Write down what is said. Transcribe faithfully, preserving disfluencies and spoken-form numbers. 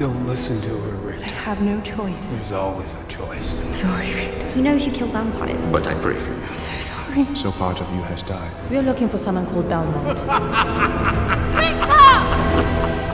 Don't listen to her, Richter. I have no choice. There's always a choice. I'm sorry, Richter. He knows you kill vampires. But I pray. I'm so sorry. So part of you has died. We're looking for someone called Belmont. Richter!